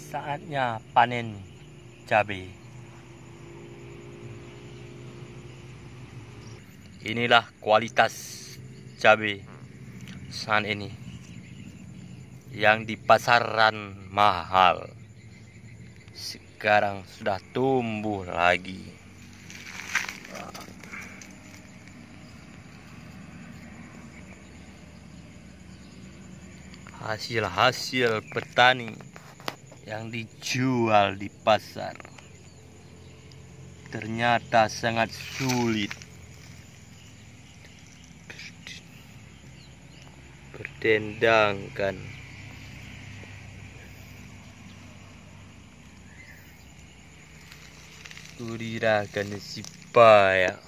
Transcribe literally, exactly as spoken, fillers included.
Saatnya panen cabai. Inilah kualitas cabai saat ini yang di pasaran mahal, sekarang sudah tumbuh lagi. Hasil-hasil petani yang dijual di pasar ternyata sangat sulit, berdendangkan. Kurirakan si payah.